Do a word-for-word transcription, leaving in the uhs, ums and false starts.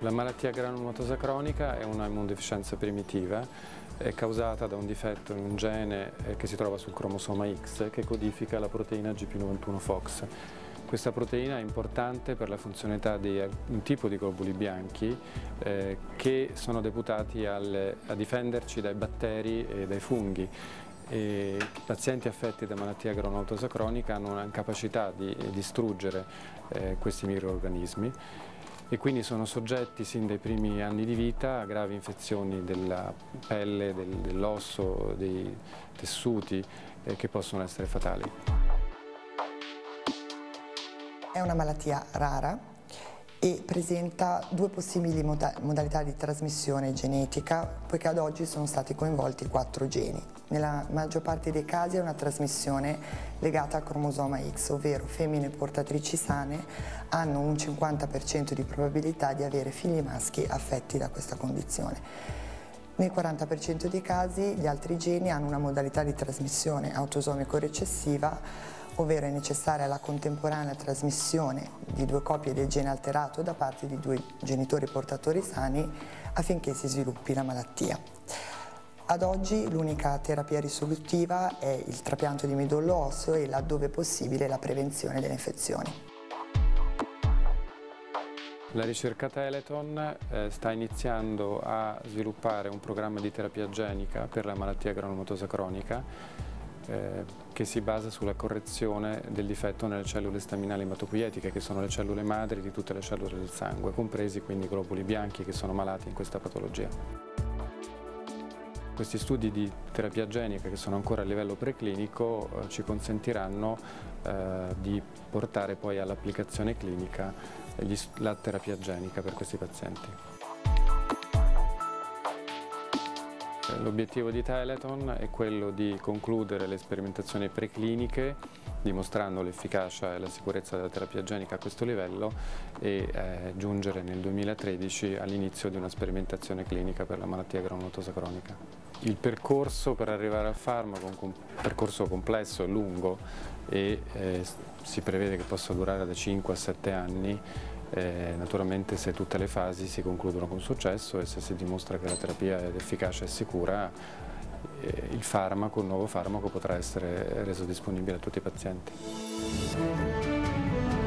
La malattia granulomatosa cronica è una immunodeficienza primitiva, è causata da un difetto in un gene che si trova sul cromosoma X che codifica la proteina G P novantuno Fox. Questa proteina è importante per la funzionalità di un tipo di globuli bianchi eh, che sono deputati al, a difenderci dai batteri e dai funghi. E I pazienti affetti da malattia granulomatosa cronica hanno una capacità di distruggere eh, questi microrganismi e quindi sono soggetti sin dai primi anni di vita a gravi infezioni della pelle, del, dell'osso, dei tessuti eh, che possono essere fatali. È una malattia rara e presenta due possibili moda modalità di trasmissione genetica, poiché ad oggi sono stati coinvolti quattro geni. Nella maggior parte dei casi è una trasmissione legata al cromosoma X, ovvero femmine portatrici sane hanno un cinquanta per cento di probabilità di avere figli maschi affetti da questa condizione. Nel quaranta per cento dei casi gli altri geni hanno una modalità di trasmissione autosomico recessiva, ovvero è necessaria la contemporanea trasmissione di due copie del gene alterato da parte di due genitori portatori sani affinché si sviluppi la malattia. Ad oggi l'unica terapia risolutiva è il trapianto di midollo osseo e, laddove possibile, la prevenzione delle infezioni. La ricerca Teleton eh, sta iniziando a sviluppare un programma di terapia genica per la malattia granulomatosa cronica Eh, che si basa sulla correzione del difetto nelle cellule staminali ematopoietiche, che sono le cellule madri di tutte le cellule del sangue, compresi quindi i globuli bianchi che sono malati in questa patologia. Questi studi di terapia genica, che sono ancora a livello preclinico, eh, ci consentiranno eh, di portare poi all'applicazione clinica gli, la terapia genica per questi pazienti. L'obiettivo di Teleton è quello di concludere le sperimentazioni precliniche, dimostrando l'efficacia e la sicurezza della terapia genica a questo livello e eh, giungere nel duemilatredici all'inizio di una sperimentazione clinica per la malattia granulomatosa cronica. Il percorso per arrivare al farmaco è un percorso complesso e lungo e eh, si prevede che possa durare da cinque a sette anni. Eh, naturalmente, se tutte le fasi si concludono con successo e se si dimostra che la terapia è efficace e sicura, eh, il farmaco, il nuovo farmaco potrà essere reso disponibile a tutti i pazienti.